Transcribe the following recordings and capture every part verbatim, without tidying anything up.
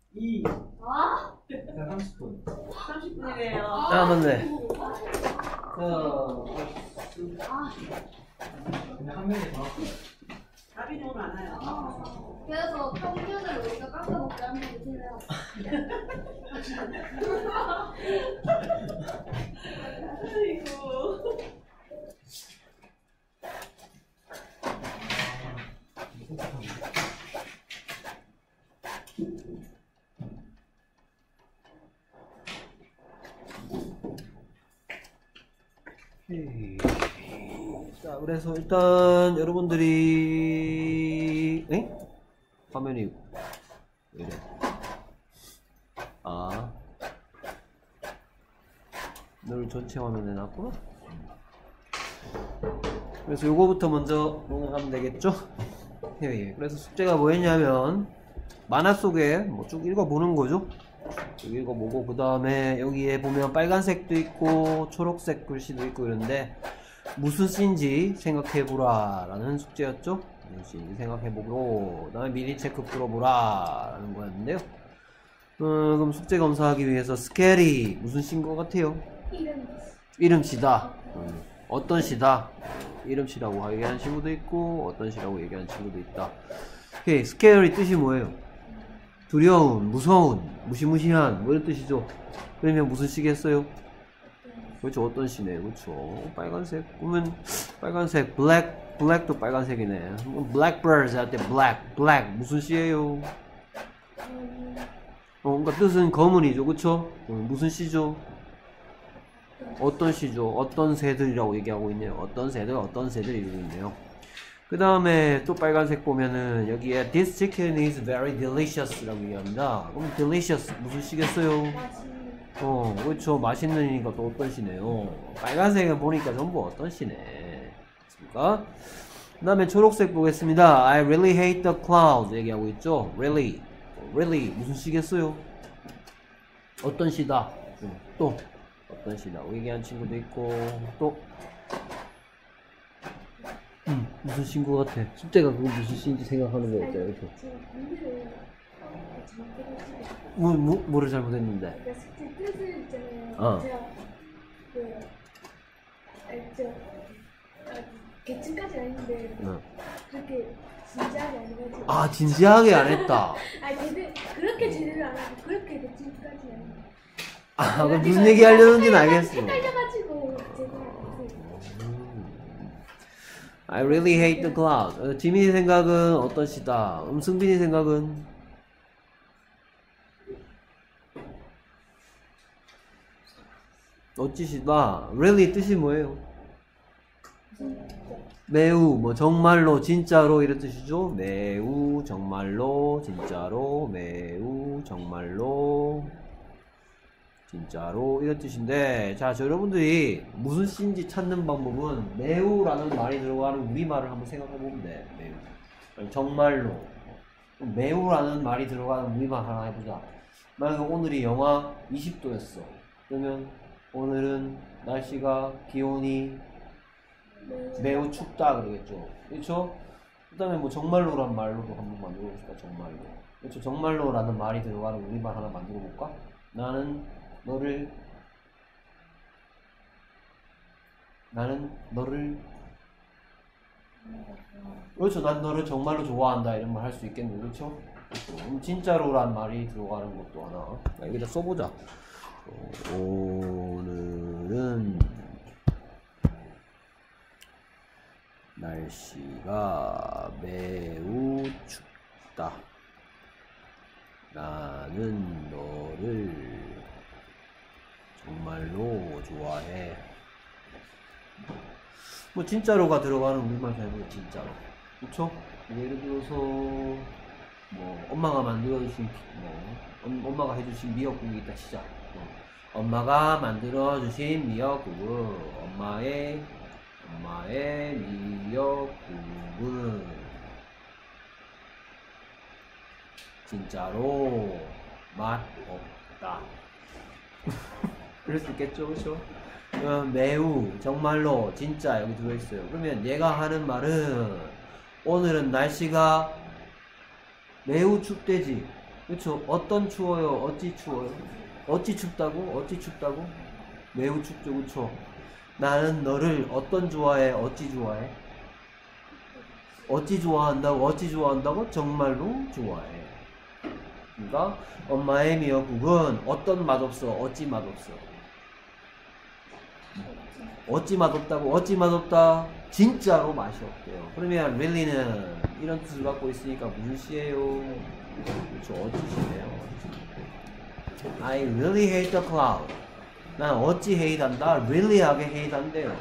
이. 아. 삼십 분. 삼십 분이네요. 아, 맞네. 어. 아. 근데 한 명이 더. 답이 너무 많아요. 어. 그래서 평균을 우리가 깎아먹게 하는 게 제일 아이고. 자, 그래서 일단 여러분들이 에? 화면이 왜 이래? 아, 늘 전체 화면에 놨구나. 그래서 요거부터 먼저 넘어가면 되겠죠? 예, 그래서 숙제가 뭐였냐면 만화 속에 뭐 쭉 읽어보는 거죠. 쭉 읽어보고 그 다음에 여기에 보면 빨간색도 있고 초록색 글씨도 있고 이런데 무슨 시인지 생각해보라 라는 숙제였죠. 무슨 시인지 생각해보고 그 다음에 미리 체크 풀어보라 라는 거였는데요. 어, 그럼 숙제 검사하기 위해서 스케리 무슨 시인 것 같아요? 이름. 이름시다. 음, 어떤 시다? 이름시라고 얘기하는 친구도 있고 어떤 시라고 얘기하는 친구도 있다. 오케이, 스케리 뜻이 뭐예요? 두려운, 무서운, 무시무시한 뭐 이런 뜻이죠. 그러면 무슨 시겠어요? 그렇죠, 어떤 시네. 그렇죠, 빨간색. 그러면 빨간색, 블랙, 블랙도 빨간색이네. 블랙버드 할 때 블랙, 블랙 무슨 시예요? 어, 그러니까 뜻은 검은이죠, 그렇죠? 어, 무슨 시죠? 어떤 시죠? 어떤 새들이라고 얘기하고 있네요. 어떤 새들, 어떤 새들 이러고 있네요. 그 다음에 또 빨간색 보면은 여기에 This chicken is very delicious 라고 얘기합니다. 그럼 delicious 무슨 시겠어요? 어, 그렇죠. 맛있는이니까 또 어떤 시네요. 빨간색을 보니까 전부 어떤 시네. 맞습니까? 그 다음에 초록색 보겠습니다. I really hate the clouds 얘기하고 있죠. Really, really 무슨 시겠어요? 어떤 시다. 응. 또 어떤 시다고 얘기한 친구도 있고 또 음, 무슨 시인 것 같아. 숙제가 그거 무슨 시인지 생각하는 거였죠. 이렇게. 뭐, 뭐, 뭐를 잘못했는데? 그러니까 숙제 뜻을 있잖아요. 어. 제가 그 알죠. 아, 계층까지 아닌데 어. 그렇게 진지하게 안 해가지고. 아, 진지하게 안 했다. 아, 제대 그렇게 제대로 안 하고 그렇게 계층까지 안 해. 아, 그럼 무슨 얘기 하려는지는 알겠어. 헷갈려가지고 제가 안 했어요. I really hate the clouds. 어, 지민이 생각은 어떤 시다? 음, 승빈이 생각은? 어찌시다? Really 뜻이 뭐예요? 매우, 뭐 정말로, 진짜로 이런 뜻이죠? 매우, 정말로, 진짜로, 매우, 정말로, 진짜로 이런 뜻인데, 자, 저 여러분들이 무슨 시인지 찾는 방법은 매우라는 말이 들어가는 우리말을 한번 생각해 보면 돼. 매우. 정말로. 매우라는 말이 들어가는 우리말 하나 해보자. 만약에 오늘이 영하 이십 도였어. 그러면 오늘은 날씨가 기온이 매우 춥다 그러겠죠. 그렇죠? 그 다음에 뭐 정말로란 말로도 한번 만들어 봅시다. 정말로. 그렇죠? 정말로라는 말이 들어가는 우리말 하나 만들어 볼까? 나는 너를 나는 너를 그렇죠. 난 너를 정말로 좋아한다 이런 말 할 수 있겠네. 그렇죠? 그렇죠. 그럼 진짜로란 말이 들어가는 것도 하나 여기다 써보자. 어, 오늘은 날씨가 매우 춥다. 나는 너를 정말로 좋아해. 뭐 진짜로가 들어가는 우리말 잘 보면 진짜로. 그쵸? 예를 들어서 뭐 엄마가 만들어주신 뭐 엄, 엄마가 해주신 미역국이 있다 치자. 어. 엄마가 만들어주신 미역국은 엄마의 엄마의 미역국은 진짜로 맛 없다. 그럴 수 있겠죠, 그렇죠? 어, 매우, 정말로, 진짜 여기 들어있어요. 그러면 얘가 하는 말은 오늘은 날씨가 매우 춥대지. 그렇죠. 어떤 추워요? 어찌 추워요? 어찌 춥다고? 어찌 춥다고? 매우 춥죠. 그렇죠. 나는 너를 어떤 좋아해? 어찌 좋아해? 어찌 좋아한다고? 어찌 좋아한다고? 정말로 좋아해. 그러니까 엄마의 미역국은 어떤 맛없어? 어찌 맛없어? 어찌 맛없다고? 어찌 맛없다? 진짜로 맛이 없대요. 그러면 really는 이런 뜻을 갖고 있으니까 무슨 시예요? 그렇죠. 어찌 시네요. I really hate the cloud. 난 어찌 height한다? really하게 height한대요.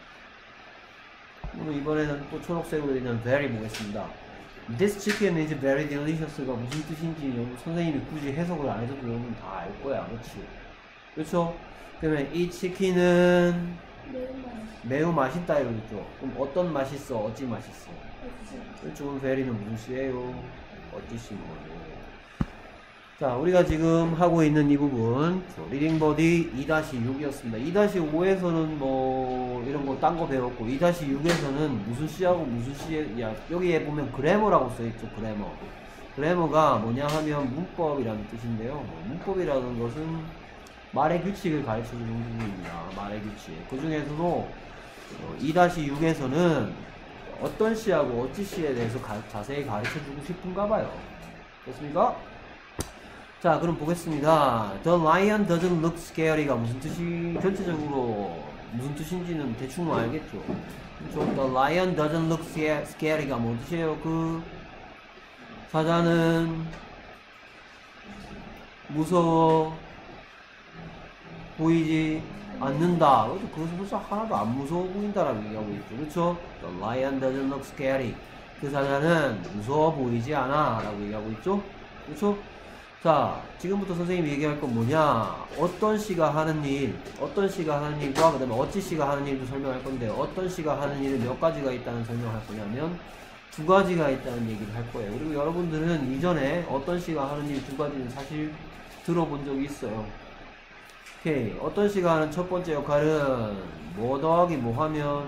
그럼 이번에는 또 초록색으로 있는 very 보겠습니다. This chicken is very delicious가 무슨 뜻인지 여러분 선생님이 굳이 해석을 안 해줘도 여러분 다 알 거야. 그렇지? 그렇죠? 그러면 이 치킨은 매우 맛있다 이러겠죠. 그럼 어떤 맛있어? 어찌 맛있어? 그렇죠. 그럼 very는 무슨 시예요? 어찌 시인 거예요. 자, 우리가 지금 하고 있는 이 부분 리딩 버디 이 육이었습니다. 이 오에서는 뭐 이런 거 딴 거 배웠고 이 육에서는 무슨 시하고 무슨 시에 야, 여기에 보면 그래머라고 써있죠. 그래머. 그래머가 뭐냐 하면 문법이라는 뜻인데요. 뭐 문법이라는 것은 말의 규칙을 가르쳐주는 부분입니다. 말의 규칙. 그 중에서도 이 육에서는 어떤 시하고 어찌 시에 대해서 가, 자세히 가르쳐주고 싶은가 봐요. 됐습니까? 자, 그럼 보겠습니다. The lion doesn't look scary가 무슨 뜻이, 전체적으로 무슨 뜻인지는 대충 알겠죠? 그렇죠? The lion doesn't look scary가 뭔 뜻이에요? 그 사자는 무서워 보이지 않는다. 그것은 벌써 하나도 안 무서워 보인다라고 얘기하고 있죠. 그렇죠? The lion doesn't look scary. 그 사자는 무서워 보이지 않아 라고 얘기하고 있죠. 그렇죠? 자, 지금부터 선생님이 얘기할 건 뭐냐? 어떤 시가 하는 일, 어떤 시가 하는 일과 그 다음에 어찌 시가 하는 일도 설명할 건데 어떤 시가 하는 일은 몇 가지가 있다는 설명을 할 거냐면 두 가지가 있다는 얘기를 할 거예요. 그리고 여러분들은 이전에 어떤 시가 하는 일 두 가지는 사실 들어본 적이 있어요. 오케이. 어떤 시가 하는 첫 번째 역할은 뭐 더하기 뭐 하면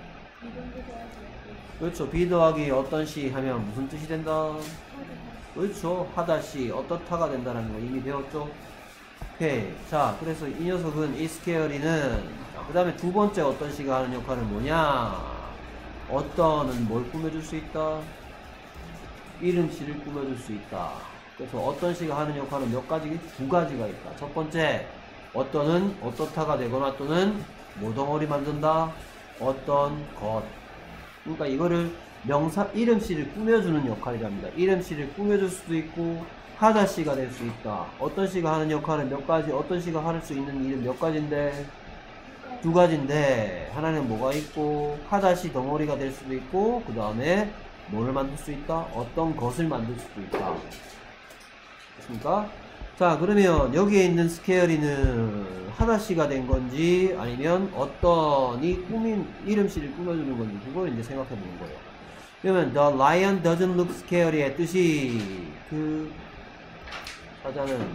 그렇죠. 비 더하기 어떤 시 하면 무슨 뜻이 된다? 그렇죠. 하다시 어떻다가 된다는 거 이미 배웠죠. 오케이. 자, 그래서 이 녀석은 이 스케어리는 그 다음에 두 번째 어떤 시가 하는 역할은 뭐냐? 어떤은 뭘 꾸며줄 수 있다? 이름씨를 꾸며줄 수 있다. 그래서 어떤 시가 하는 역할은 몇 가지? 두 가지가 있다. 첫 번째, 어떤은 어떻다가 되거나 또는 모덩어리 만든다. 어떤 것. 그러니까 이거를 명사, 이름씨를 꾸며주는 역할이랍니다. 이름씨를 꾸며줄 수도 있고 하다시가 될 수 있다. 어떤 시가 하는 역할은 몇 가지, 어떤 시가 할 수 있는 일은 몇 가지인데 두 가지인데 하나는 뭐가 있고 하다시 덩어리가 될 수도 있고 그 다음에 뭐를 만들 수 있다? 어떤 것을 만들 수도 있다. 됐습니까? 자, 그러면 여기에 있는 스케어리는 하다시가 된 건지 아니면 어떤이 꾸민 이름씨를 꾸며주는 건지 그걸 이제 생각해 보는 거예요. 그러면 the lion doesn't look scary의 뜻이 그 사자는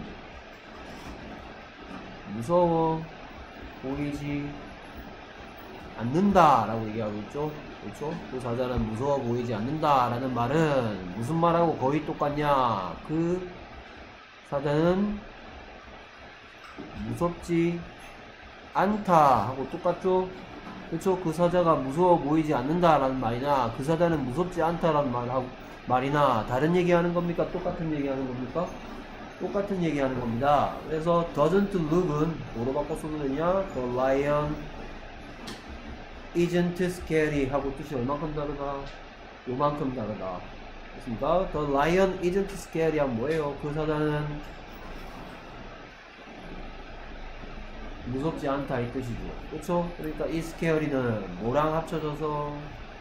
무서워 보이지 않는다 라고 얘기하고 있죠. 그렇죠? 그 사자는 무서워 보이지 않는다 라는 말은 무슨 말하고 거의 똑같냐? 그 사자는 무섭지 않다 하고 똑같죠? 그렇죠? 그 사자가 무서워 보이지 않는다라는 말이나 그 사자는 무섭지 않다라는 말하고, 말이나 다른 얘기하는 겁니까? 똑같은 얘기하는 겁니까? 똑같은 얘기하는 겁니다. 그래서 doesn't look은 뭐로 바꿔 쓰면 되냐? The lion isn't scary 하고 뜻이 얼만큼 다르다? 요만큼 다르다. 됐습니까? The lion isn't scary 하면 뭐예요? 그 사자는 무섭지 않다 이 뜻이죠. 그렇죠? 그러니까 이 scary는 뭐랑 합쳐져서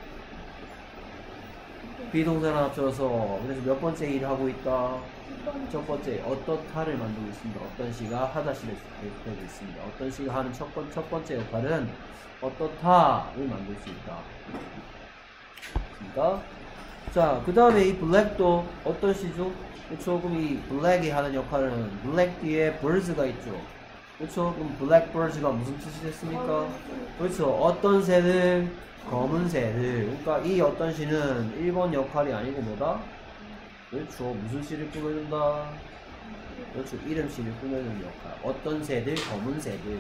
비동사랑 합쳐서 그래서 몇 번째 일을 하고 있다? 첫 번째 어떻다를 만들고 있습니다. 어떤 시가 하다시를 되고 있습니다. 어떤 시가 하는 첫, 번, 첫 번째 역할은 어떻다를 만들 수 있다. 그렇습니까? 자, 그 다음에 이 블랙도 어떤 시죠? 그렇죠? 그럼 이 블랙이 하는 역할은 블랙 뒤에 birds가 있죠. 그렇죠? 그럼 blackbirds가 무슨 뜻이 됐습니까? 그렇죠. 어떤 새들? 검은 새들. 그러니까 이 어떤 시는 일 번 역할이 아니고 뭐다? 그렇죠. 무슨 시를 꾸며준다? 그렇죠. 이름씨를 꾸며주는 역할. 어떤 새들? 검은 새들.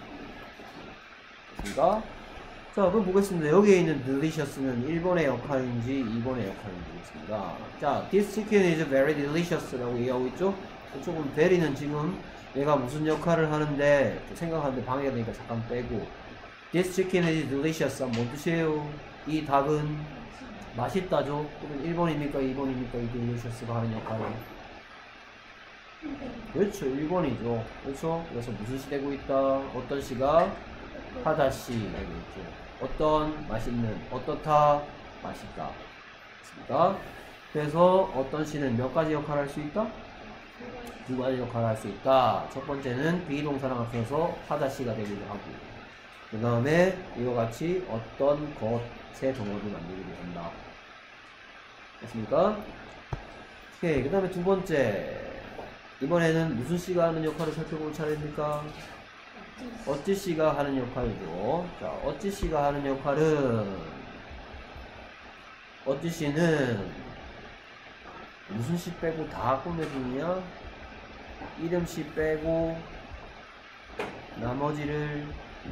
됐습니까? 자, 그럼 보겠습니다. 여기에 있는 delicious는 일 번의 역할인지 이 번의 역할인지 보겠습니다. 자, this chicken is very delicious라고 얘기하고 있죠? 조금 very는 지금 얘가 무슨 역할을 하는데 생각하는데 방해가 되니까 잠깐 빼고 this chicken is delicious 뭔 뜻이에요? 이 닭은 맛있다죠? 그러면 일 번입니까? 이 번입니까? 이 delicious가 하는 역할은? 그렇죠. 일 번이죠. 그렇죠? 그래서 무슨 시 되고 있다? 어떤 시가? 하다시 되고 있죠. 어떤 맛있는, 어떻다 맛있다. 됐습니까? 그래서 어떤 시는 몇 가지 역할을 할 수 있다? 두 가지 역할을 할 수 있다. 첫 번째는 비동사랑 합쳐서 하다시가 되기도 하고, 그 다음에 이와 같이 어떤 것의 동어를 만들기도 한다. 됐습니까? 오케이. 그 다음에 두 번째. 이번에는 무슨 씨가 하는 역할을 살펴볼 차례입니까? 어찌 씨가 하는 역할이죠. 자, 어찌 씨가 하는 역할은, 어찌 씨는 무슨 씨 빼고 다 꾸며주느냐? 이름 씨 빼고 나머지를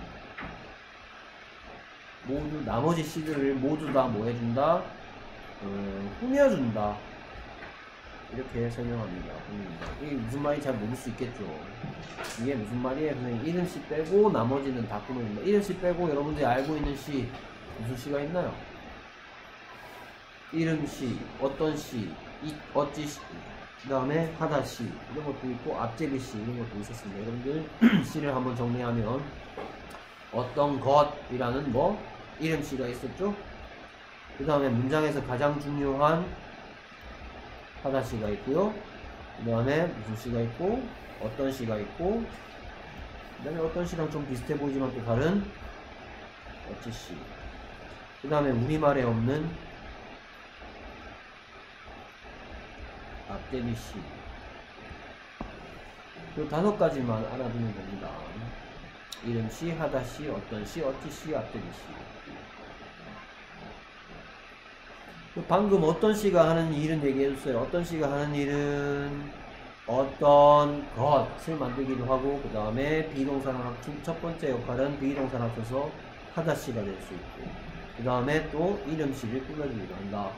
모두, 나머지 씨들을 모두 다 뭐 해준다? 음, 꾸며준다. 이렇게 설명합니다. 이게 무슨 말인지 잘 모를 수 있겠죠. 이게 무슨 말이에요? 그냥 이름 씨 빼고 나머지는 다 꾸며준다. 이름 씨 빼고 여러분들이 알고 있는 시 무슨 시가 있나요? 이름 시, 어떤 시, 이, 어찌 시, 그 다음에 하다 시 이런 것도 있고 앞제비 시 이런 것도 있었습니다. 여러분들 시를 한번 정리하면 어떤 것이라는 뭐 이름 시가 있었죠. 그 다음에 문장에서 가장 중요한 하다 시가 있고요. 그 다음에 무슨 시가 있고 어떤 시가 있고 그 다음에 어떤 시랑 좀 비슷해 보이지만 또 다른 어찌 시. 그 다음에 우리말에 없는 앞대비 시. 그 다섯 가지만 알아두면 됩니다. 이름 시, 하다 시, 어떤 시, 어찌 시, 앞대비 시. 방금 어떤 씨가 하는 일은 얘기해줬어요. 어떤 씨가 하는 일은 어떤 것을 만들기도 하고, 그 다음에 비동사랑 합친 첫 번째 역할은 비동사랑 합쳐서 하다 씨가 될 수 있고, 그 다음에 또 이름 씨를 꾸며주기도 한다.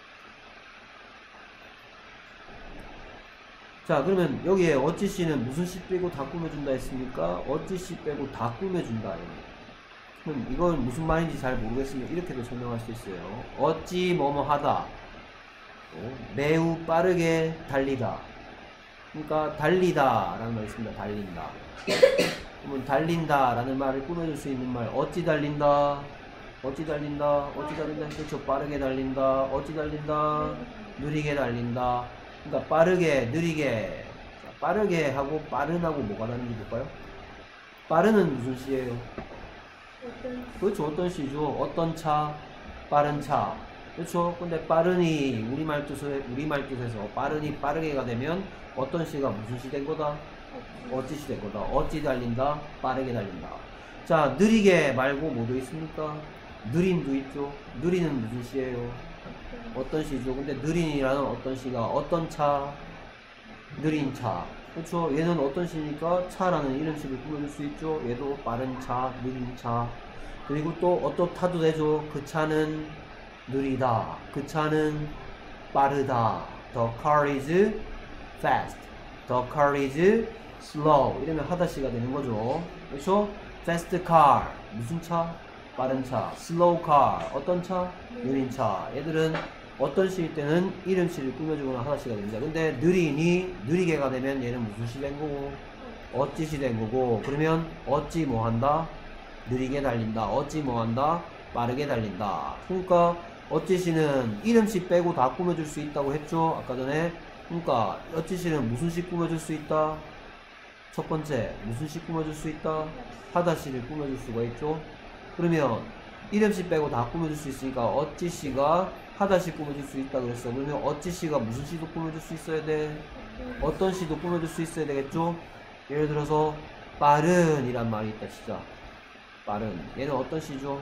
자, 그러면 여기에 어찌 씨는 무슨 씨 빼고 다 꾸며준다 했습니까? 어찌 씨 빼고 다 꾸며준다. 그럼 이건 무슨 말인지 잘 모르겠으면 이렇게도 설명할 수 있어요. 어찌 뭐뭐 하다. 어, 매우 빠르게 달리다. 그러니까 달리다 라는 말이 있습니다. 달린다. 그러면 달린다 라는 말을 꾸며줄 수 있는 말. 어찌 달린다. 어찌 달린다. 어찌 달린다. 그렇죠. 빠르게 달린다. 어찌 달린다. 느리게 달린다. 그러니까 빠르게, 느리게. 자, 빠르게 하고 빠른하고 뭐가 다른지 볼까요? 빠르는 무슨 시예요? 그렇죠. 어떤 시죠. 어떤 차, 빠른 차. 그렇죠. 근데 빠른이 우리말 뜻에, 우리말 뜻에서 빠른이 빠르게가 되면 어떤 시가 무슨 시 된 거다? 어찌 시 된 거다. 어찌 달린다? 빠르게 달린다. 자, 느리게 말고 뭐도 있습니까? 느림도 있죠. 느리는 무슨 시예요? 어떤 시죠. 근데 느린이라는 어떤 시가 어떤 차? 느린 차. 그렇죠. 얘는 어떤 시니까 차라는 이름식을 꾸며줄 수 있죠. 얘도 빠른 차, 느린 차. 그리고 또 어떻다도 되죠. 그 차는 느리다. 그 차는 빠르다. The car is fast. The car is slow. 이러면 하다시가 되는 거죠. 그렇죠. fast car. 무슨 차? 빠른 차. slow car. 어떤 차? 느린 차. 얘들은 어떤 시일 때는 이름 시를 꾸며주거나 하다시가 됩니다. 근데 느리니 느리게가 되면 얘는 무슨 시 된 거고 어찌 시 된 거고, 그러면 어찌 뭐 한다? 느리게 달린다. 어찌 뭐 한다? 빠르게 달린다. 그러니까 어찌 시는 이름 시 빼고 다 꾸며줄 수 있다고 했죠. 아까 전에. 그러니까 어찌 시는 무슨 시 꾸며줄 수 있다? 첫 번째 무슨 시 꾸며줄 수 있다? 하다 시를 꾸며줄 수가 있죠. 그러면 이름 시 빼고 다 꾸며줄 수 있으니까 어찌 시가 하다 시 꾸며줄 수 있다 그랬어. 그러면 어찌 시가 무슨 시도 꾸며줄 수 있어야 돼? 어떤 시도 꾸며줄 수 있어야 되겠죠? 예를 들어서 빠른 이란 말이 있다 시작. 빠른. 얘는 어떤 시죠?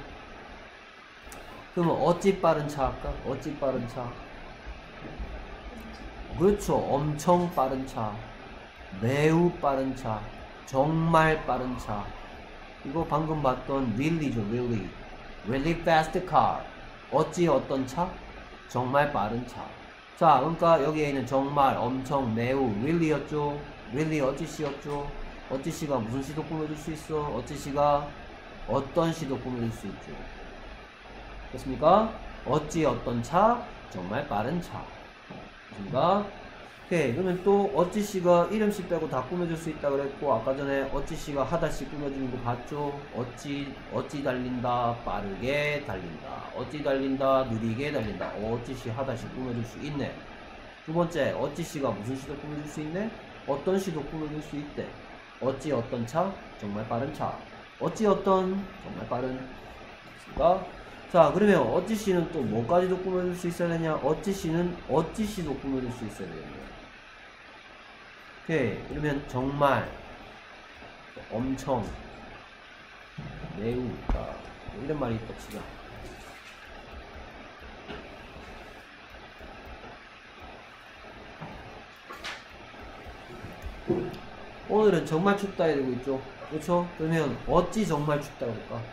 그러면 어찌 빠른 차 할까? 어찌 빠른 차. 그렇죠. 엄청 빠른 차. 매우 빠른 차, 정말 빠른 차. 이거 방금 봤던 really죠, really. really fast car. 어찌 어떤 차? 정말 빠른 차. 자, 그러니까 여기에 있는 정말, 엄청, 매우, really였죠. really 어찌시였죠. 어찌시가 무슨 시도 꾸며줄 수 있어? 어찌시가 어떤 시도 꾸며줄 수 있죠. 됐습니까? 어찌 어떤 차? 정말 빠른 차. 됐습니까? 오케이. 그러면 또 어찌씨가 이름씨 빼고 다 꾸며줄 수 있다 그랬고, 아까 전에 어찌씨가 하다씨 꾸며주는 거 봤죠? 어찌 어찌 달린다, 빠르게 달린다. 어찌 달린다, 느리게 달린다. 어찌씨 하다씨 꾸며줄 수 있네. 두 번째, 어찌씨가 무슨 시도 꾸며줄 수 있네? 어떤 시도 꾸며줄 수 있대. 어찌 어떤 차? 정말 빠른 차. 어찌 어떤 정말 빠른. 됐습니까? 자, 그러면 어찌씨는 또 뭐까지도 꾸며줄 수 있어야 되냐? 어찌씨는 어찌씨도 꾸며줄 수 있어야 되겠네요. 오케이. 그러면 정말, 엄청, 매우, 자, 이런 말이 있다 치자. 오늘은 정말 춥다 해야 되고 있죠. 그렇죠? 그러면 어찌 정말 춥다고 할까?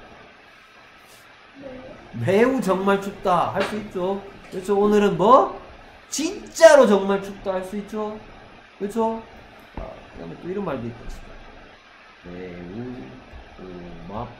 매우 정말 춥다 할 수 있죠. 그렇죠? 오늘은 뭐? 진짜로 정말 춥다 할 수 있죠. 그렇죠? 아, 그 다음에 또 이런 말도 있다. 매우 고맙습니다.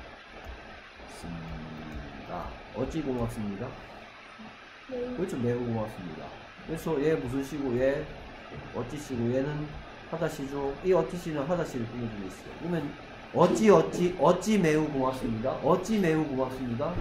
어찌 고맙습니다? 그렇죠? 매우 고맙습니다. 그래서 얘 무슨 시고 얘 어찌 시고 얘는 하다 시죠. 이 어찌 시는 하다 시를 꾸며주고 있어요. 그러면 어찌 어찌 어찌 매우 고맙습니다. 어찌 매우 고맙습니다.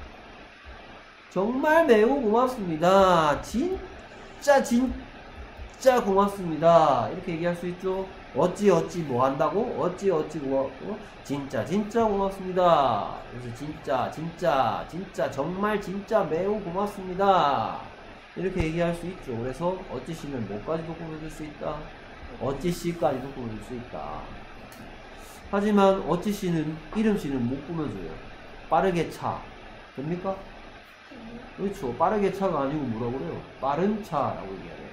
정말 매우 고맙습니다. 진짜 진짜 고맙습니다. 이렇게 얘기할 수 있죠. 어찌 어찌 뭐 한다고? 어찌 어찌 고맙고 진짜 진짜 고맙습니다. 그래서 진짜 진짜 진짜 정말 진짜 매우 고맙습니다. 이렇게 얘기할 수 있죠. 그래서 어찌 씨는 뭐까지도 꾸며줄 수 있다. 어찌 씨까지도 꾸며줄 수 있다. 하지만 어찌 씨는 이름 씨는 못 꾸며줘요. 빠르게 차. 됩니까? 그렇죠. 빠르게 차가 아니고 뭐라고 그래요? 빠른 차라고 얘기해야죠.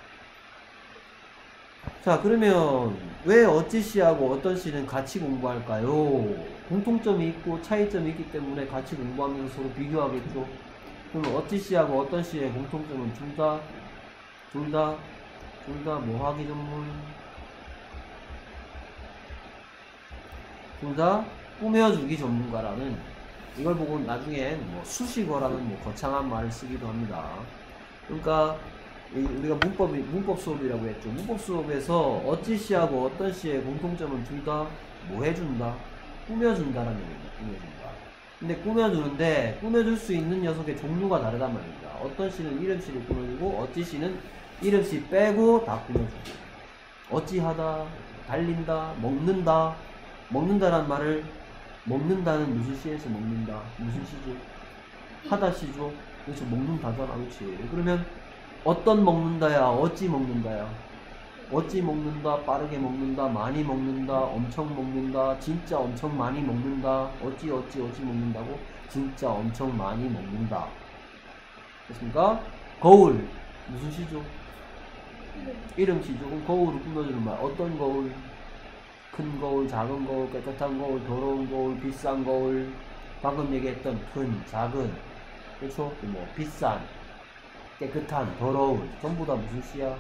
자, 그러면 왜 어찌 씨하고 어떤 씨는 같이 공부할까요? 공통점이 있고 차이점이 있기 때문에 같이 공부하면서 서로 비교하겠죠. 그럼 어찌 씨하고 어떤 씨의 공통점은 둘 다, 둘 다, 둘 다 뭐하기 전문, 둘 다 꾸며주기 전문가라는, 이걸 보고 나중에 뭐 수식어라는 뭐 거창한 말을 쓰기도 합니다. 그러니까 우리가 문법이, 문법 수업이라고 했죠. 문법 수업에서 어찌 씨하고 어떤 씨의 공통점은 둘 다 뭐 해준다? 꾸며준다라는 얘기입니다. 꾸며준다. 근데 꾸며주는데 꾸며줄 수 있는 녀석의 종류가 다르단 말입니다. 어떤 씨는 이름 씨를 꾸며주고 어찌 씨는 이름 씨 빼고 다 꾸며주고. 어찌하다, 달린다, 먹는다. 먹는다라는 말을, 먹는다는 무슨 시에서 먹는다? 무슨 시죠? 하다 시죠? 그렇죠. 먹는다잖아. 그렇지. 그러면 어떤 먹는다야? 어찌 먹는다야? 어찌 먹는다? 빠르게 먹는다? 많이 먹는다? 엄청 먹는다? 진짜 엄청 많이 먹는다? 어찌 어찌 어찌 먹는다고? 진짜 엄청 많이 먹는다. 됐습니까? 거울 무슨 시죠? 이름 시죠. 그럼 거울을 꾸며주는 말. 어떤 거울? 큰 거울, 작은 거울, 깨끗한 거울, 더러운 거울, 비싼 거울. 방금 얘기했던 큰, 작은, 그렇죠? 뭐 비싼, 깨끗한, 더러운, 전부 다 무슨 시야?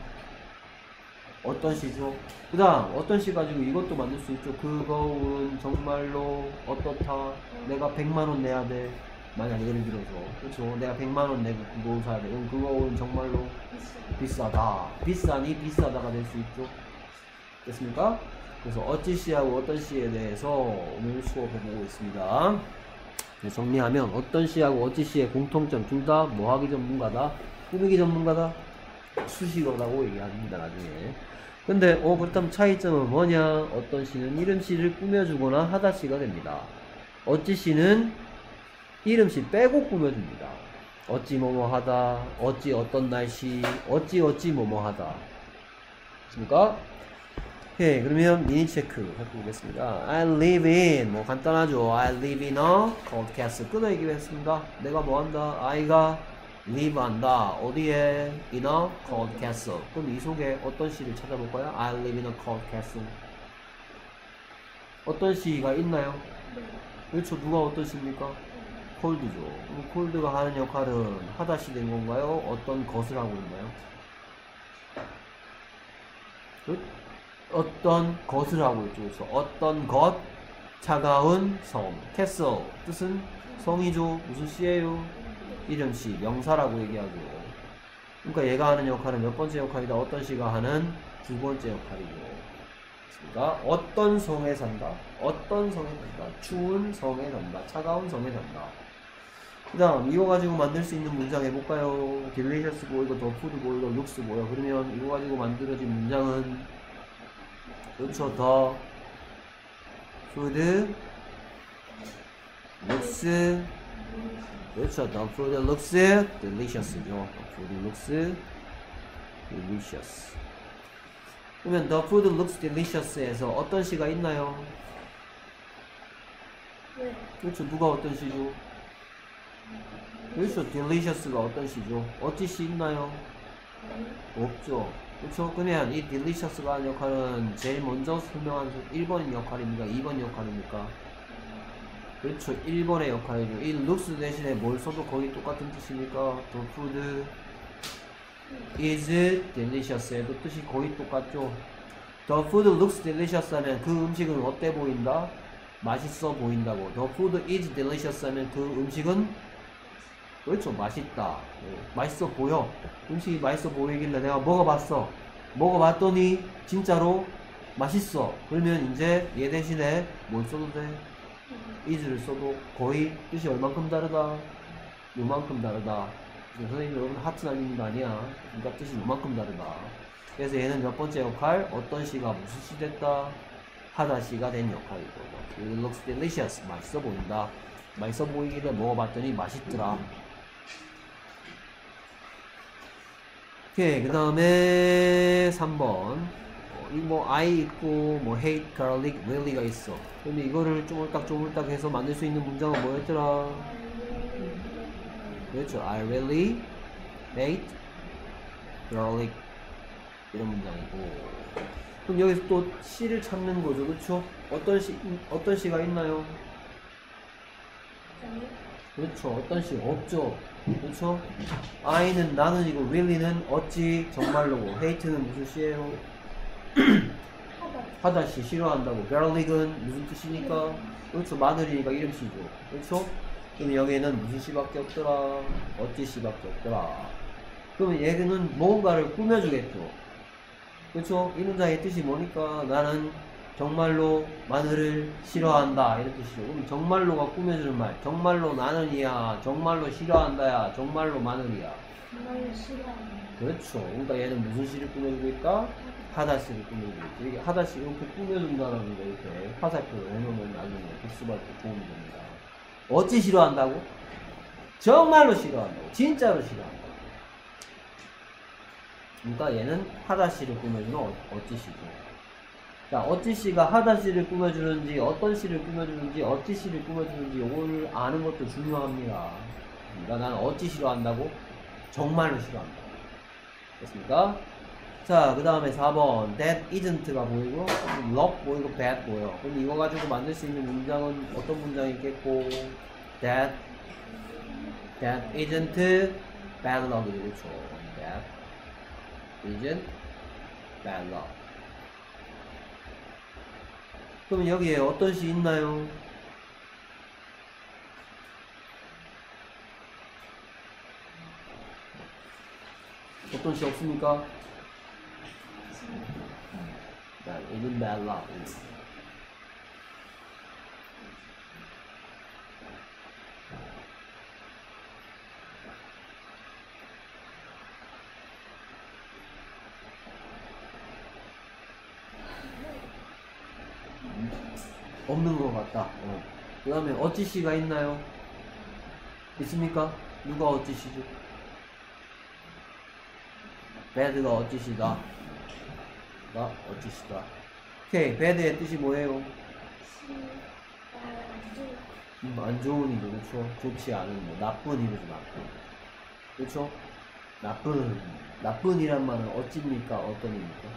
어떤 시죠? 그 다음 어떤 시 가지고 이것도 만들 수 있죠. 그 거울은 정말로 어떻다. 내가 백만 원 내야 돼. 만약 예를 들어서, 그렇죠? 내가 백만 원 내고 그 거울 사야 돼. 그럼 그 거울은 정말로 비싸다. 비싸니 비싸다가 될 수 있죠. 됐습니까? 그래서 어찌 시하고 어떤 시에 대해서 오늘 수업해보고 있습니다. 정리하면 어떤 시하고 어찌 시의 공통점 둘 다 뭐하기 전문가다? 꾸미기 전문가다? 수식어라고 얘기합니다. 나중에. 근데 어 그렇다면 차이점은 뭐냐? 어떤 시는 이름 씨를 꾸며주거나 하다 시가 됩니다. 어찌 시는 이름 씨 빼고 꾸며줍니다. 어찌 뭐뭐 하다, 어찌 어떤 날씨, 어찌 어찌 뭐뭐 하다. 됐습니까? 오케이, 그러면 미니 체크 해보겠습니다. I live in, 뭐 간단하죠. I live in a cold castle. 끊어 얘기했습니다. 내가 뭐 한다? I가 live 한다. 어디에? in a cold castle. 그럼 이 속에 어떤 시를 찾아볼까요? I live in a cold castle. 어떤 시가 있나요? 그렇죠. 누가 어떤 시입니까? cold죠. 그럼 cold가 하는 역할은 하다시 된 건가요? 어떤 것을 하고 있나요? 끝? 어떤 것을 하고 있죠. 그래서 어떤 것, 차가운 성. castle 뜻은 성이죠. 무슨 시예요? 이름시, 명사라고 얘기하죠. 그러니까 얘가 하는 역할은 몇 번째 역할이다? 어떤 시가 하는 두 번째 역할이죠. 그러니까 어떤 성에 산다? 어떤 성에 산다? 추운 성에 산다. 차가운 성에 산다. 그 다음 이거 가지고 만들 수 있는 문장 해볼까요? delicious 보이고 더 푸드 보이고 looks 보여. 그러면 이거 가지고 만들어진 문장은 그렇죠. 더 food looks 그렇죠. The food looks delicious죠. The food looks delicious. 그러면 the food looks delicious에서 어떤 시가 있나요? 네. 그렇죠. 누가 어떤 시죠? 그렇죠. delicious가 어떤 시죠? 어찌 시 있나요? 없죠. 그렇죠. 그러면 이 delicious가 하는 역할은 제일 먼저 설명한 일 번인 역할입니까? 이 번 역할입니까? 그렇죠. 일 번의 역할이죠. 이 looks 대신에 뭘 써도 거의 똑같은 뜻입니까? The food is delicious에도 뜻이 거의 똑같죠. The food looks delicious 하면 그 음식은 어때 보인다? 맛있어 보인다고. The food is delicious 하면 그 음식은 그렇죠. 맛있다. 네. 맛있어 보여. 음식이 맛있어 보이길래 내가 먹어봤어. 먹어봤더니 진짜로 맛있어. 그러면 이제 얘 대신에 뭘 써도 돼? is를 써도 거의 뜻이 얼만큼 다르다? 요만큼 다르다. 선생님 여러분 하트 날리는 거 아니야. 그러니까 뜻이 요만큼 다르다. 그래서 얘는 몇 번째 역할? 어떤 시가 무슨 시 됐다? 하다 시가 된 역할이고. It looks delicious. 맛있어 보인다. 맛있어 보이길래 먹어봤더니 맛있더라. 오케이. 그 다음에 삼 번. 이 뭐 I 있고 뭐 hate, garlic, really가 있어. 근데 이거를 쪼물딱 쪼물딱 해서 만들 수 있는 문장은 뭐였더라? 그렇죠. I really hate garlic 이런 문장이고. 그럼 여기서 또 시를 찾는 거죠. 그렇죠? 어떤 시 어떤 시가 있나요? 그렇죠. 어떤 시 없죠. 그렇죠? I는 나는이고 really는 어찌 정말로고 hate는 무슨 시예요? 하다시 싫어한다고. garlic은 무슨 뜻입니까? 그렇죠. 마늘이니까 이름시죠. 그렇죠? 그럼 여기에는 무슨 시밖에 없더라? 어찌 시밖에 없더라. 그러면 얘는 뭔가를 꾸며주겠죠. 그렇죠? 이 문장의 뜻이 뭐니까 나는 정말로 마늘을 싫어한다 이런 뜻이죠. 그럼 정말로가 꾸며주는 말. 정말로 나는이야. 정말로 싫어한다야. 정말로 마늘이야. 정말 싫어하는. 그렇죠. 그러니까 얘는 무슨 시를 꾸며주고 있다? 하다시를 꾸며주고 있지. 이게 하다시 이렇게 꾸며준다는 거 이렇게 화살표를 해놓으면 나중에 복습할 때 도움이 됩니다. 어찌 싫어한다고? 정말로 싫어한다고. 진짜로 싫어한다고. 그러니까 얘는 하다시를 꾸며주는 어, 어찌시죠. 자, 어찌시가 하다시를 꾸며주는지 어떤 시를 꾸며주는지 어찌시를 꾸며주는지 이걸 아는 것도 중요합니다. 그러니까 나는 어찌 싫어한다고? 정말로 싫어한다. 됐습니까? 자, 그 다음에 사 번 that isn't가 보이고 love 보이고 bad 보여. 그럼 이거 가지고 만들 수 있는 문장은 어떤 문장이 있겠고 that that isn't bad love 그렇죠. that isn't bad love. 그럼 여기에 어떤 시 있나요? 어떤 시 없습니까? That isn't bad love. 없는 것 같다. 어. 그 다음에 어찌시가 있나요? 있습니까? 누가 어찌시죠? bad가 어찌시다. 나 어찌시다. 오케이. bad의 뜻이 뭐예요? 음, 안 좋은 일이죠. 그렇죠? 좋지 않은 뭐 나쁜 일이죠. 나쁜. 그렇죠? 나쁜, 나쁜이란 말은 어찌입니까? 어떤입니까?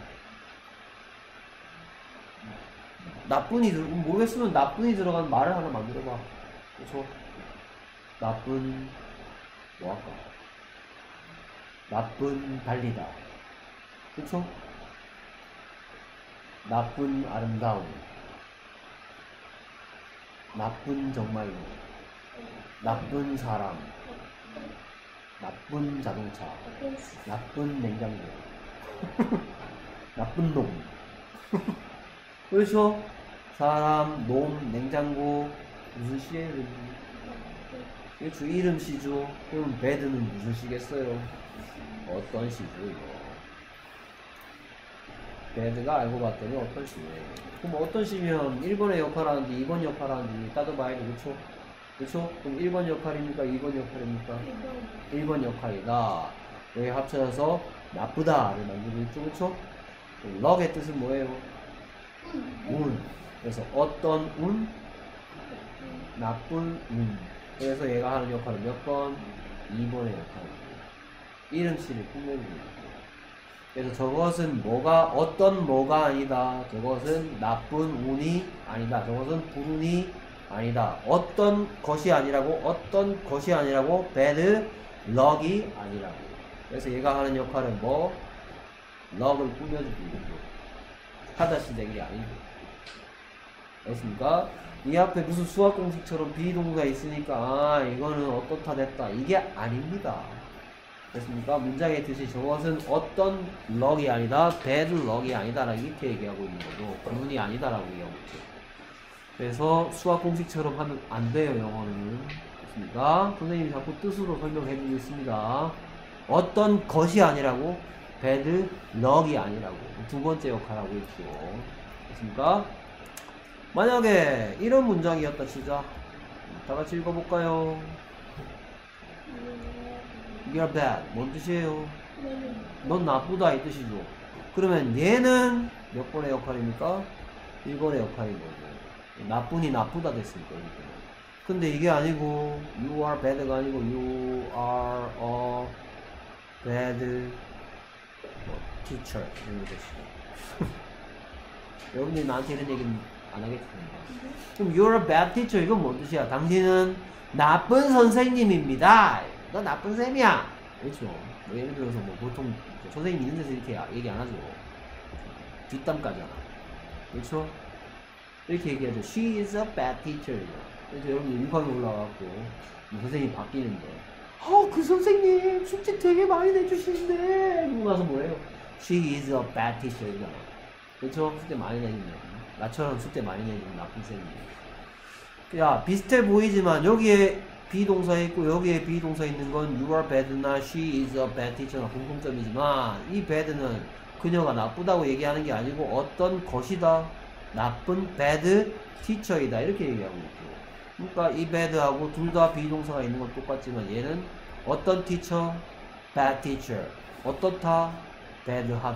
나쁜이 들 모르겠으면 나쁜이 들어간 말을 하나 만들어봐. 그렇죠? 나쁜 뭐 할까? 나쁜 달리다. 그렇죠? 나쁜 아름다움. 나쁜 정말로. 나쁜 사람. 나쁜 자동차. 나쁜 냉장고. 나쁜 놈. 그렇죠? 사람, 놈, 냉장고 무슨 시예요? 이게 주 이름 시죠. 그럼 배드는 무슨 시겠어요? 어떤 시죠 이거? 배드가 알고 봤더니 어떤 시예요? 그럼 어떤 시면 일 번의 역할하는지 이 번 역할하는지 따져봐야지. 그렇죠? 그렇죠? 그럼 일 번 역할입니까? 이 번 역할입니까? 일 번 역할이다. 여기 합쳐져서 나쁘다를 만들고 있죠. 그렇죠? 럭의 뜻은 뭐예요? 운. 그래서 어떤 운? 나쁜 운. 그래서 얘가 하는 역할은 몇 번? 이 번의 역할입니다. 이름씨를 꾸며줍니다. 그래서 저것은 뭐가 어떤 뭐가 아니다. 저것은 나쁜 운이 아니다. 저것은 불운이 아니다. 어떤 것이 아니라고 어떤 것이 아니라고 bad luck이 아니라고. 그래서 얘가 하는 역할은 뭐? luck을 꾸며주기. 하다시 되기 아니고. 됐습니까? 이 앞에 무슨 수학 공식처럼 비동사 있으니까 아 이거는 어떻다 됐다 이게 아닙니다. 됐습니까? 문장의 뜻이 저것은 어떤 럭이 아니다, bad 럭이 아니다 라고 이렇게 얘기하고 있는 거죠. 불운이 아니다 라고 얘기하고 있죠. 그래서 수학 공식처럼 하면 안 돼요, 영어는. 됐습니까? 선생님이 자꾸 뜻으로 설명해 주고 있습니다. 어떤 것이 아니라고, bad 럭이 아니라고. 두 번째 역할하고 있죠. 됐습니까? 만약에 이런 문장이었다 치자. 다 같이 읽어볼까요? You're bad. 뭔 뜻이에요? 넌 나쁘다 이 뜻이죠. 그러면 얘는 몇 번의 역할입니까? 일 번의 역할인 거죠. 나쁜이 나쁘다 됐으니까. 근데 이게 아니고 You are bad가 아니고 You are a bad teacher 이런 뜻이죠. 여러분들이 나한테 이런 얘기는 안 하겠습니다. 그럼 You're a bad teacher 이건 뭔 뜻이야? 당신은 나쁜 선생님입니다. 너 나쁜 쌤이야. 그렇죠. 뭐 예를 들어서 뭐 보통 선생님 있는 데서 이렇게 얘기 안 하죠. 뒷담까지 하나. 그렇죠? 이렇게 얘기하죠. She is a bad teacher. 그래서 여러분 육 학년 올라가고 뭐 선생님 바뀌는데 어, 그 선생님 숙제 되게 많이 내주시는데 누구 가서 뭐래요? She is a bad teacher 이잖아. 그렇죠? 숙제 많이 내주네. 나처럼 숙제 많이 내주는 나쁜 쌤이에요. 야 비슷해 보이지만 여기에 비동사 있고 여기에 비동사 있는 건 you are bad나 she is a bad teacher나 공통점이지만 이 bad는 그녀가 나쁘다고 얘기하는 게 아니고 어떤 것이다. 나쁜 bad teacher이다. 이렇게 얘기하고 있죠. 그러니까 이 bad하고 둘 다 비동사가 있는 건 똑같지만 얘는 어떤 teacher? bad teacher. 어떻다? bad하다.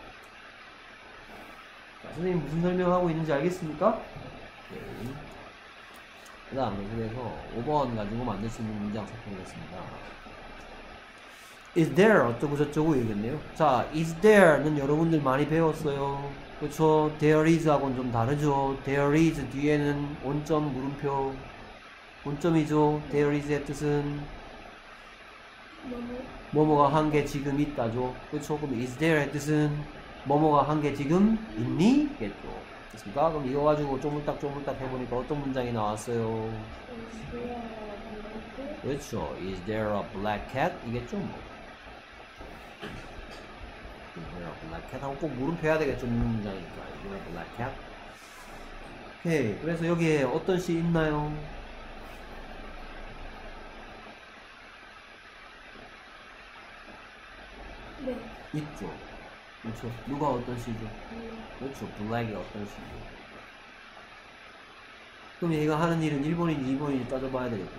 자, 선생님 무슨 설명하고 있는지 알겠습니까? 네. 그 다음에 그래서 오 번 가지고 만들 수 있는 문장 살펴보겠습니다. Is there 어쩌고 저쩌고 이러겠네요. 자, is there는 여러분들 많이 배웠어요. 그쵸? There is 하고는 좀 다르죠. There is 뒤에는 온점 물음표 온점이죠. There is의 뜻은 뭐뭐가 한 게 지금 있다죠. 그쵸? 그럼 is there의 뜻은 뭐뭐가 한 게 지금 있니? 겠죠. 됐습니까? 그럼 이거 가지고 쪼물딱 쪼물딱 해보니까 어떤 문장이 나왔어요? 그렇죠. Is there a black cat? 이겠죠 뭐. Is there a black cat? 하고 꼭 물음표 해야 되겠죠. 묻는 문장이니까. Is there a black cat? 오케이. 그래서 여기에 어떤 시 있나요? 네. 있죠. 그렇죠. 누가 어떤 시죠? 그렇죠. 블랙이 어떤 시죠. 그럼 얘가 하는 일은 일 번인지 이 번인지 따져봐야 되겠고.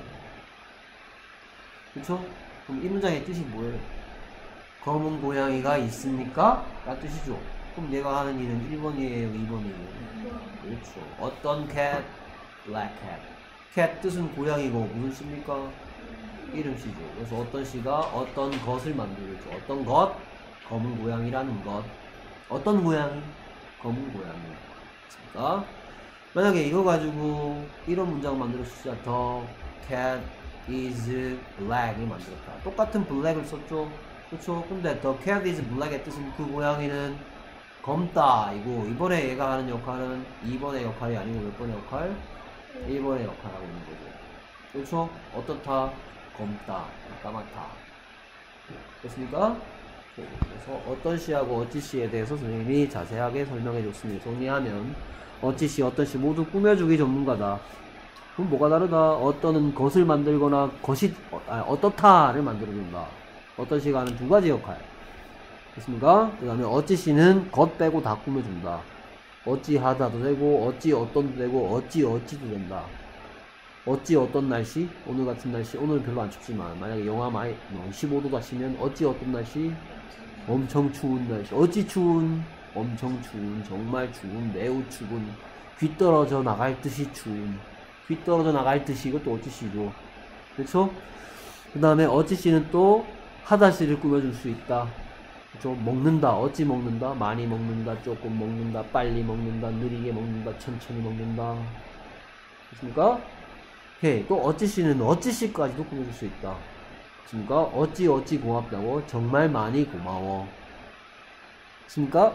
그렇죠? 그럼 이 문장의 뜻이 뭐예요? 검은 고양이가 있습니까? 라는 뜻이죠. 그럼 얘가 하는 일은 일 번이에요? 이 번이에요? 그렇죠. 어떤 cat? black cat. cat 뜻은 고양이고 무슨 시입니까? 이름씨죠. 그래서 어떤 씨가 어떤 것을 만들죠. 어떤 것? 검은 고양이라는 것. 어떤 고양이? 검은 고양이. 그러니까 만약에 이거 가지고 이런 문장 만들었을 때 The cat is black이 만들었다. 똑같은 black을 썼죠. 그렇죠? 근데 The cat is black의 뜻은 그 고양이는 검다 이고 이번에 얘가 하는 역할은 이 번의 역할이 아니고 몇 번의 역할? 일 번의 역할을 하고 있는 거죠. 그렇죠? 어떻다? 검다, 까맣다. 됐습니까? 그래서 어떤 시하고 어찌 시에 대해서 선생님이 자세하게 설명해 줬습니다. 정리하면 어찌 시, 어떤 시 모두 꾸며주기 전문가다. 그럼 뭐가 다르다? 어떤은 것을 만들거나 것이 아, 어떻다를 만들어준다. 어떤 시가 하는 두 가지 역할. 됐습니까? 그 다음에 어찌 시는 것 빼고 다 꾸며준다. 어찌 하다도 되고 어찌 어떤도 되고 어찌 어찌도 된다. 어찌 어떤 날씨? 오늘 같은 날씨. 오늘은 별로 안 춥지만 만약에 영하 마이 십오 도다 치면 어찌 어떤 날씨? 엄청 추운 날씨. 어찌 추운? 엄청 추운, 정말 추운, 매우 추운, 귀 떨어져 나갈 듯이 추운, 귀 떨어져 나갈 듯이. 이것도 어찌 시죠. 그렇죠? 그 다음에 어찌 시는 또 하다 시를 꾸며줄 수 있다. 그렇죠? 먹는다. 어찌 먹는다? 많이 먹는다, 조금 먹는다, 빨리 먹는다, 느리게 먹는다, 천천히 먹는다. 됐습니까? 오케이. 또 어찌 시는 어찌 시까지도 꾸며줄 수 있다. 됐습니까? 어찌 어찌 고맙다고? 정말 많이 고마워. 됐습니까?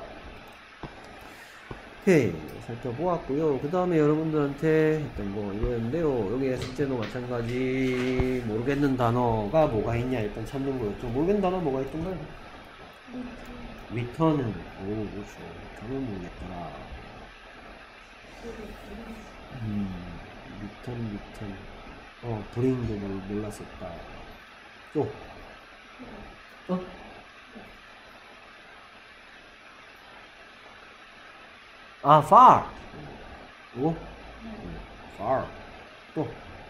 오케이. 살펴보았고요. 그 다음에 여러분들한테 했던 거 이거였는데요. 여기에 숙제도 마찬가지. 모르겠는 단어가 뭐가 있냐 일단 찾는 거였죠. 모르겠는 단어 뭐가 있던가요? 리턴은 오 그렇죠. 리턴은 모르겠더라. 음 리턴 리턴 어 브링도 몰랐었다. 또 어? 아 far 오 far 또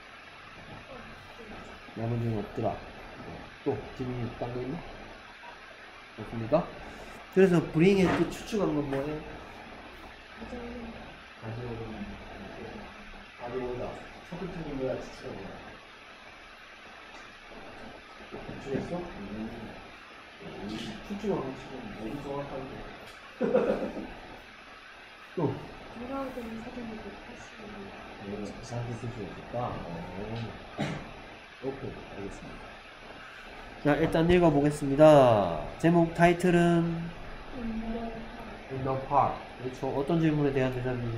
나머지는 없더라. 또 질문이 딴 거 있나? 없습니까? 그래서 bring의 또 추측한 건 뭐예요? 가져오다. 가져오다. 첫 번째 문제가 추측한 거야. 추측했어? 음. 추측한 거 지금 너무 정확한데. 또. 돌아오던 사진을 못 내가 이상하게 쓸 수 있을까? 오케이, 알겠습니다. 자, 일단 읽어보겠습니다. 제목 타이틀은 In the Park. 그렇죠. 어떤 질문에 대한 대답이죠?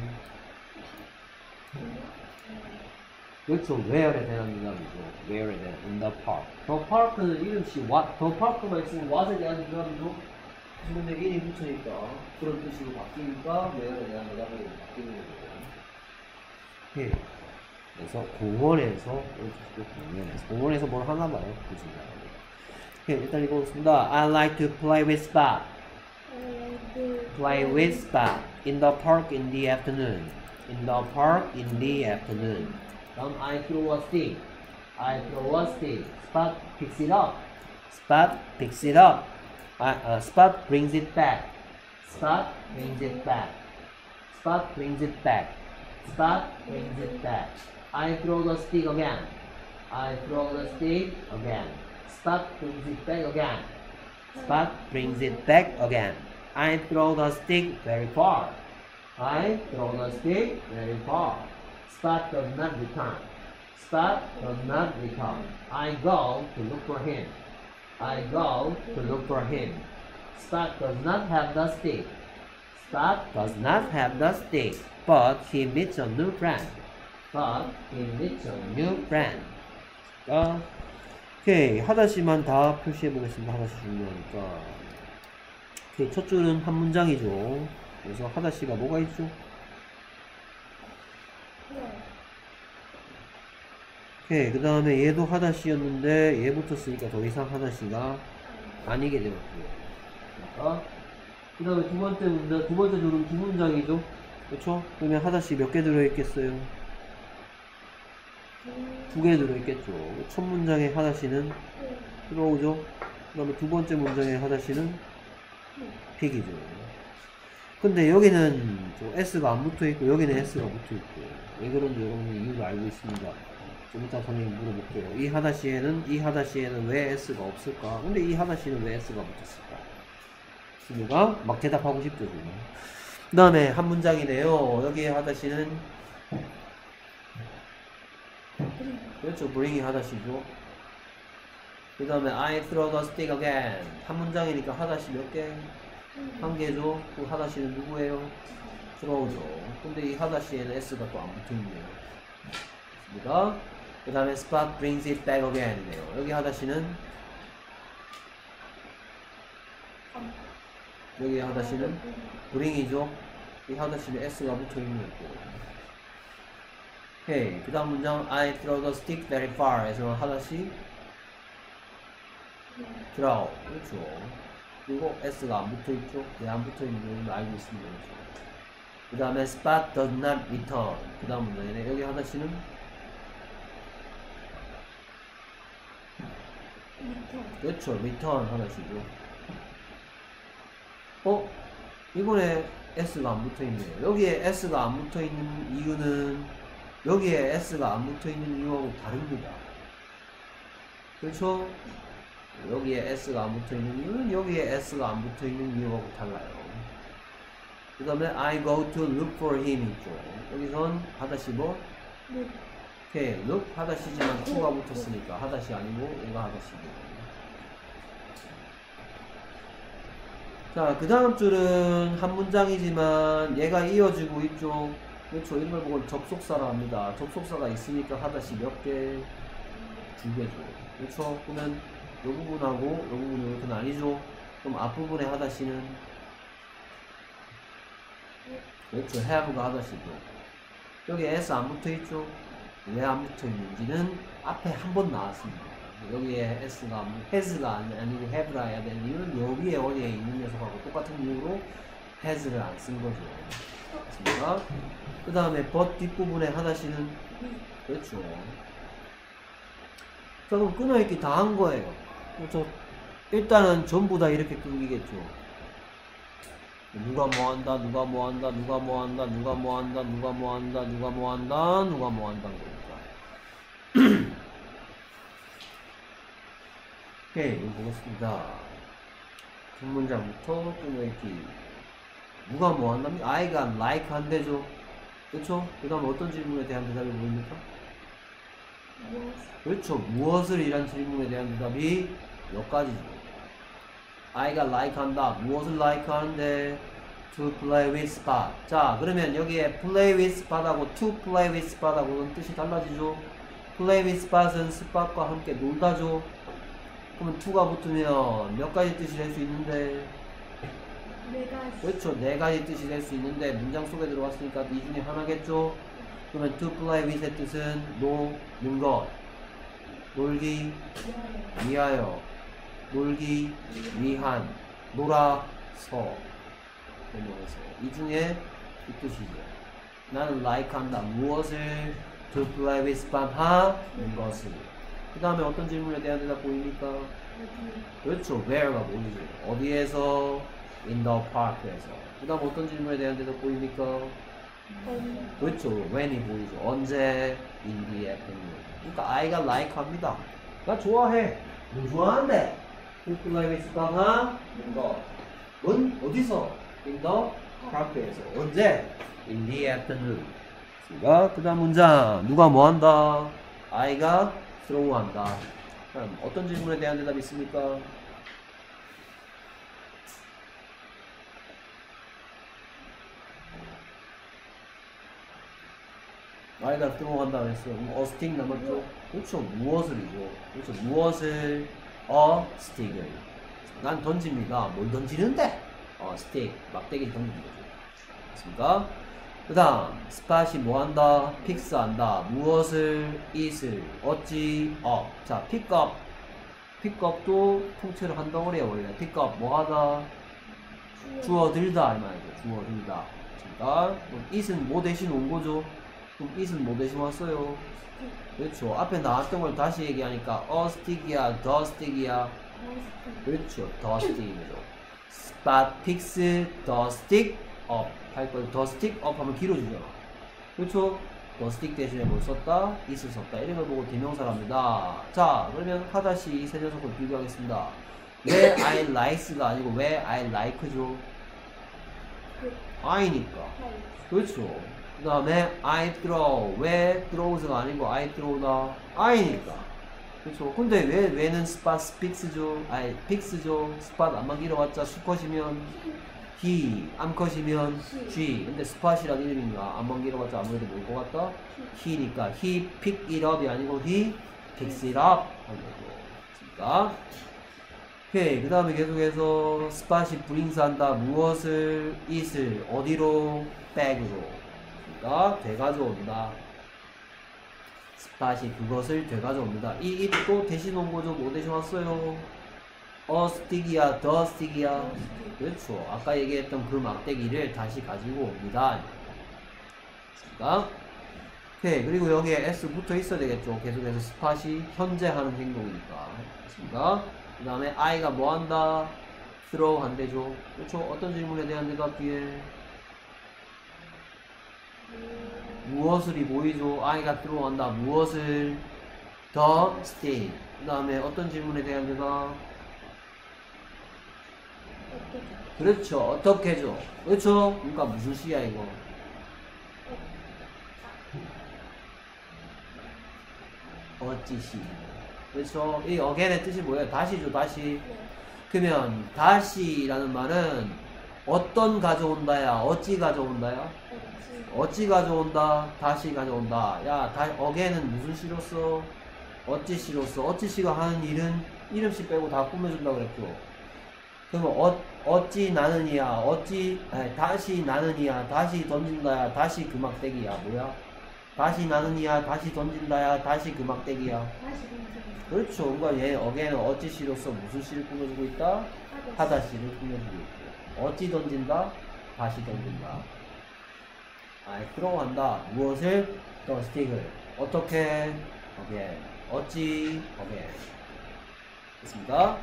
그렇죠. Where에 대한 대답이죠. Where에 대한 In the Park. The Park는 이름씨 What. The Park만 있으면 What에 대한 대답이죠. 근데 이름이 붙으니까 그런 뜻으로 바뀌니까 Where에 대한 대답이 바뀌는 거죠. 오케이. 그래서 공원에서 공원에서 공원에서 뭘 하나 봐요. 그죠? 오케이, 일단 읽어보겠습니다. I like to play with Spot. Play with Spot in the park in the afternoon. In the park in the afternoon. 다음 I throw a stick. I throw a stick. Spot picks it up. Spot picks it up. I, uh, Spot brings it back. Spot brings it back. Spot brings it back. Spot brings it back. I throw the stick again. I throw the stick again. Spot brings it back again. Spot brings it back again. I throw the stick very far. I throw the stick very far. Spot does not return. Spot does not return. I go to look for him. I go to look for him. Spot does not have the stick. Spot does not have the stick. But he meets a new friend. But he meets a new friend. 자, 오케이. 하다시만 다 표시해 보겠습니다. 하다시 중요하니까. 오케이. 첫 줄은 한 문장이죠. 그래서 하다시가 뭐가 있죠? 오케이. 그 다음에 얘도 하다시였는데 얘 붙었으니까 더 이상 하다시가 아니게 되었고요. 그 다음에 두 번째 문장, 두 번째 줄은 두 문장이죠. 그렇죠? 그러면 하다시 몇 개 들어있겠어요? 두 개 들어있겠죠. 첫 문장의 하다시는 들어오죠. 그 다음에 두 번째 문장의 하다시는 픽이죠. 근데 여기는 S가 안 붙어있고 여기는 S가 붙어있고 왜 그런지 여러분이 이유를 알고 있습니다. 좀 이따 선생님 물어볼게요. 이 하다시에는 이 하다시에는 왜 S가 없을까? 근데 이 하다시는 왜 S가 붙었을까? 친구가 막 대답하고 싶죠 지금. 그 다음에 한 문장이네요. 여기에 하다시는 그렇죠. bring이 하다시죠. 그 다음에 I throw the stick again. 한 문장이니까 하다시 몇 개? 한 개죠. 그 하다시는 누구예요? throw죠. 근데 이 하다시에는 S가 또 안 붙어있네요. 맞습니다. 그 다음에 Spot brings it back again 이네요. 여기 하다시는 여기 하다시는 bring이죠. 이 하다시는 S가 붙어있는 거고. 오케이. 그 다음 문장 I throw the stick very far 에서 하다시 throw. 그렇죠. 그리고 S가 안 붙어있죠. 왜 안 붙어있는지 알고 있습니다. 그 다음에 spot does not return. 그 다음 문장이네. 여기 하다시는 그렇죠. return 하다시죠. 어? 이번에 S가 안 붙어있네요. 여기에 S가 안 붙어있는 이유는 여기에 S가 안 붙어있는 이유하고 다릅니다. 그렇죠? 여기에 S가 안 붙어있는 이유는 여기에 S가 안 붙어있는 이유하고 달라요. 그 다음에 I go to look for him 있죠. 여기선 하다시 뭐? 오케이. look 하다시지만 to가 붙었으니까 하다시 아니고 얘가 하다시고. 자, 그 다음 줄은 한 문장이지만 얘가 이어지고 있죠. 그렇죠. 이런 걸 보고 접속사라 합니다. 접속사가 있으니까 하다시 몇 개? 두 개죠. 그렇죠. 그러면 이 부분하고 이 부분은 이렇게 나뉘죠. 그럼 앞부분에 하다시는 그렇죠. have가 하다시고. 여기 S 안 붙어있죠. 왜 안 붙어있는지는 앞에 한 번 나왔습니다. 여기에 S가 has가 아니고 have라 해야 되는 이유는 여기에 어디에 있는 녀석하고 똑같은 이유로 has를 안 쓴 거죠. 맞습니다. 그 다음에 but 뒷부분에 하다시는 그렇죠. 자, 그럼 끊어있기 다 한 거예요. 그렇죠. 일단은 전부 다 이렇게 끊기겠죠. 누가 뭐 한다, 누가 뭐 한다, 누가 뭐 한다, 누가 뭐 한다, 누가 뭐 한다, 누가 뭐 한다, 누가 뭐 한다는 거니까. 오케이, 이거 보겠습니다. 첫 문장부터 끊어있기. 누가 뭐 한답니까? I가 like 한대죠. 그렇죠? 그 다음 어떤 질문에 대한 대답이 보입니까? 그렇죠. 무엇을 이란 질문에 대한 대답이 몇 가지죠. I가 like 한다. 무엇을 like 하는데? To play with spot. 자, 그러면 여기에 play with spot하고 to play with spot하고는 뜻이 달라지죠. play with spot은 spot과 함께 놀다죠. 그러면 to가 붙으면 몇 가지 뜻이 될 수 있는데? 네 가지. 그렇죠. 네 가지 뜻이 될 수 있는데 문장 속에 들어갔으니까 이 중에 하나겠죠. 그러면 to play with의 뜻은 노는 것, 놀기 위하여, 놀기 위한, 놀아서. 이 중에 이 뜻이죠. 나는 like 한다. 무엇을 to play with spot 하는 것을. 그 다음에 어떤 질문에 대한 대답 보입니까? 그렇죠. where가 보이죠. 어디에서? in the park에서. 그 다음 어떤 질문에 대한 대답 보입니까? 그렇죠. when이 보이죠. 언제? in the afternoon. 그러니까 I가 like 합니다. 나 좋아해. 너 좋아한대. to play with spot 하는 것. 은 어디서? in the park에서. 언제? in the afternoon. 그 다음 문장. 누가 뭐 한다? I가 throw 한다. 그럼 어떤 질문에 대한 대답이 있습니까? I가 throw 한다 그랬어요. a stick 남았죠? 그렇죠. 무엇을이죠. 그렇죠. 무엇을? a stick을. 난 던집니다. 뭘 던지는데? 어, stick. 막대기 던지는 거죠. 맞습니까? 그 다음, spot이 뭐 한다? fix 한다. 무엇을? it을. 어찌? 업. 자, pick up. pick up도 통째로 한 덩어리야, 원래. pick up 뭐 하다? 주워 들다. 이 말이죠. 주워 들다. 맞습니까? 그럼 it은 뭐 대신 온 거죠? 그럼 it은 뭐 대신 왔어요? 그렇죠. 앞에 나왔던 걸 다시 얘기하니까 a stick이야, the stick이야. 그렇죠. the stick이죠. spot picks the stick up 할 걸 the stick up 하면 길어지잖아. 그렇죠. 더 stick 대신에 뭘 썼다? is를 썼다. 이런 걸 보고 대명사랍니다. 자, 그러면 하다시 이 세 녀석을 비교하겠습니다. 왜 I likes가 아니고 왜 I like죠? I니까. 그렇죠. 그 다음에 I throw. 왜 throws가 아니고 I throw다? I니까. 그렇죠. 근데 왜, 왜는 spot speaks죠? 아니, picks죠? spot 안만 길어봤자 수컷이면 he, 암컷이면 she. 근데 spot이란 이름인가? 안만 길어봤자 아무래도 뭘 것 같다? he니까. he pick it up이 아니고 he picks it up. 하는 거죠. 그러니까. 오케이. 그 다음에 계속해서 spot이 brings 한다. 무엇을? it을. 어디로? 백으로. 그러니까 되가져온다. spot이 그것을 되가져옵니다. 이 it 또 대신 온 거죠. 뭐 대신 왔어요? 어 스틱이야, 더 스틱이야. 그렇죠. 아까 얘기했던 그 막대기를 다시 가지고 옵니다. 그러니까 오케이. 그리고 여기에 s 붙어 있어야 되겠죠. 계속해서 spot이 현재 하는 행동이니까. 그렇습니까? 그 다음에 I가 뭐 한다? throw 한대죠. 그렇죠. 어떤 질문에 대한 대답 뒤에 무엇을이 보이죠? I가 throw 한다. 무엇을? the stick. 그 다음에 어떤 질문에 대한 대답? 그렇죠. 어떻게죠? 그렇죠. 그러니까 무슨 시야 이거? 어찌시. 그렇죠. 이 again의 뜻이 뭐예요? 다시죠. 다시. 그러면 다시라는 말은 어떤 가져온다야? 어찌 가져온다야? 어찌 가져온다? 다시 가져온다. 야, 다, again은 무슨 시로서? 어찌 시로서? 어찌 시가 하는 일은 이름씨 빼고 다 꾸며준다고 그랬죠. 그러면 어, 어찌 나느냐? 어찌 아니, 다시 나느냐? 다시 던진다야? 다시 그 막대기야? 뭐야? 다시 나느냐? 다시 던진다야? 다시 그 막대기야? 그렇죠. 그러니까 얘 again은 어찌 시로서 무슨 시를 꾸며주고 있다? 하다 시를 꾸며주고 있고. 어찌 던진다? 다시 던진다. 아이, 들어간다. 무엇을? 더 스틱을. 어떻게? again. 어찌? again. 됐습니까?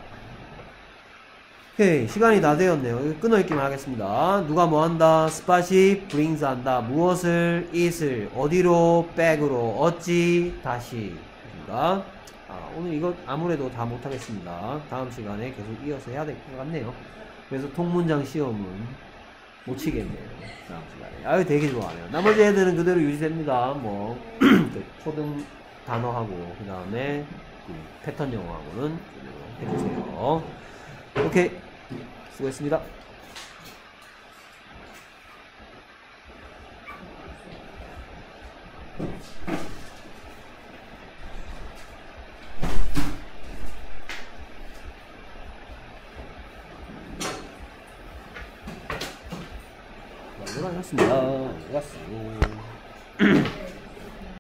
오케이. 시간이 다 되었네요. 여기 끊어읽기만 하겠습니다. 누가 뭐 한다? spot이 brings 한다. 무엇을? it을. 어디로? back으로. 어찌? 다시. 됐습니까? 아, 오늘 이거 아무래도 다 못하겠습니다. 다음 시간에 계속 이어서 해야 될 것 같네요. 그래서 통문장 시험은 못 치겠네요. 다음 시간에. 아유, 되게 좋아하네요. 나머지 애들은 그대로 유지됩니다. 뭐, 그 초등 단어하고, 그 다음에 그 패턴 영어하고는 해주세요. 오케이. 수고했습니다. 수고하셨습니다. 수고하셨어요.